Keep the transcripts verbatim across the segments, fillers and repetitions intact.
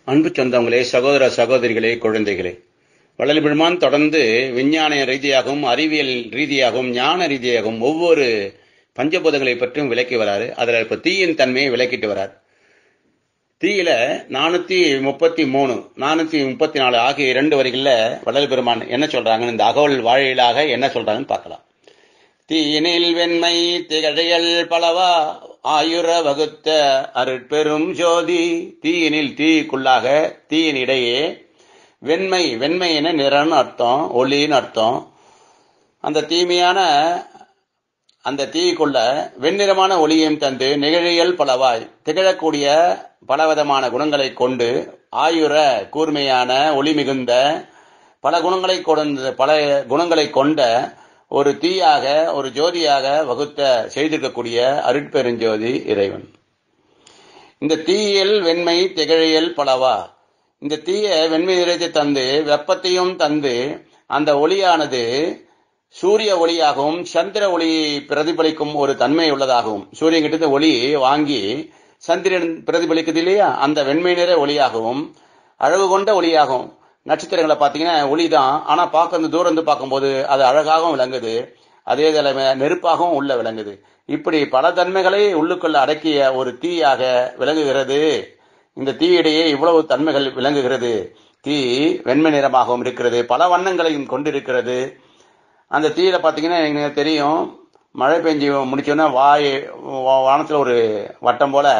அன்பு சொந்தங்களே, சகோதர சகோதரிகளே, குழந்தைகளே, வள்ளல் பெருமான் தொடர்ந்து விஞ்ஞான ரீதியாகவும் அறிவியல் ரீதியாகவும் ஞான ரீதியாகவும் ஒவ்வொரு பஞ்சபூதங்களை பற்றியும் விளக்கி வராரு. அதுல இப்ப தீயின் தன்மையை விளக்கிட்டு வரார். தீயில நானூத்தி முப்பத்தி மூணு நானூத்தி முப்பத்தி நாலு ஆகிய இரண்டு வரிகள்ல வள்ளல் பெருமான் என்ன சொல்றாங்கன்னு இந்த அகவல் வாயிலாக என்ன சொல்றாங்கன்னு பார்க்கலாம். தீயினில் வெண்மை திகழையல் பலவா ஆயுர வகுத்த அருட்பெரும் ஜோதி. தீயினில் தீக்குள்ளாக தீயின் இடையே வெண்மை, வெண்மை என நிறன்னு அர்த்தம், ஒளின்னு அர்த்தம். அந்த தீமையான அந்த தீக்குள்ள வெண்ணிறமான ஒளியையும் தந்து நிகழியல் பலவாய் திகழக்கூடிய பலவிதமான குணங்களை கொண்டு ஆயுர கூர்மையான ஒளி மிகுந்த பல குணங்களை கொண்ட பல குணங்களை கொண்ட ஒரு தீயாக ஒரு ஜோதியாக வகுத்த செய்திருக்கக்கூடிய அருட்பெருஞ்சோதி இறைவன். இந்த தீயில் வெண்மை திகழியல் பலவா, இந்த தீய வெண்மை நிறைத்து தந்து வெப்பத்தையும் தந்து அந்த ஒளியானது சூரிய ஒளியாகவும் சந்திர ஒளியை பிரதிபலிக்கும் ஒரு தன்மை உள்ளதாகவும், சூரியன் கிட்ட ஒளி வாங்கி சந்திரன் பிரதிபலிக்குது இல்லையா, அந்த வெண்மை நிற ஒளியாகவும் அழகு கொண்ட ஒளியாகவும். நட்சத்திரங்களை பார்த்தீங்கன்னா ஒளிதான், ஆனா பார்க்க தூரம் பார்க்கும்போது அது அழகாகவும் விளங்குது, அதே நெருப்பாகவும் உள்ள விளங்குது. இப்படி பல தன்மைகளை உள்ளுக்குள்ள அடக்கிய ஒரு தீயாக விளங்குகிறது. இந்த தீயிடையே இவ்வளவு தன்மைகள் விளங்குகிறது. தீ வெண்மை நிறமாகவும் இருக்கிறது, பல வண்ணங்களையும் கொண்டிருக்கிறது. அந்த தீயில பாத்தீங்கன்னா எனக்கு தெரியும், மழை பெஞ்சு முடிச்சோன்னா வாய் வானத்துல ஒரு வட்டம் போல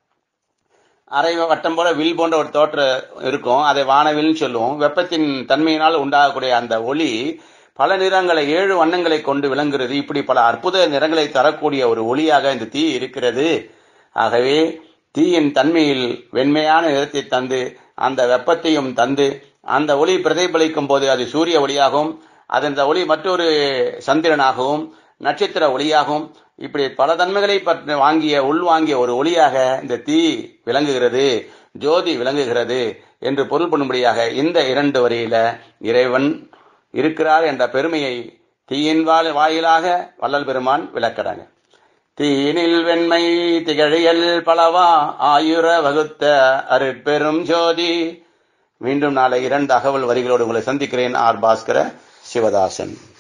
அரை வட்டம் போல வில் போன்ற ஒரு தோற்றம் இருக்கும், அதை வானவில்னு சொல்லுவோம். வெப்பத்தின் தன்மையினால் உண்டாகக்கூடிய அந்த ஒளி பல நிறங்களை ஏழு வண்ணங்களை கொண்டு விளங்குகிறது. இப்படி பல அற்புத நிறங்களை தரக்கூடிய ஒரு ஒளியாக இந்த தீ இருக்கிறது. ஆகவே தீயின் தன்மையில் வெண்மையான நிறத்தை தந்து அந்த வெப்பத்தையும் தந்து அந்த ஒளி பிரதிபலிக்கும் போது அது சூரிய ஒளியாகவும், அதன் ஒளி மற்றொரு சந்திரனாகவும் நட்சத்திர ஒளியாகவும், இப்படி பல தன்மைகளை பற்றி வாங்கிய உள்வாங்கிய ஒரு ஒளியாக இந்த தீ விளங்குகிறது, ஜோதி விளங்குகிறது என்று பொருள் பண்ணும்படியாக இந்த இரண்டு வரியில இறைவன் இருக்கிறார் என்ற பெருமையை தீயின் வாயிலாக வள்ளல் பெருமான் விளக்கிறாங்க. தீயினில் வெண்மை திகழியல் பலவா ஆயுர வகுத்த அருட்பெரும் ஜோதி. மீண்டும் நாளை இரண்டு அகவல் வரிகளோடு உங்களை சந்திக்கிறேன். ஆர் பாஸ்கர, சிவதாசன்.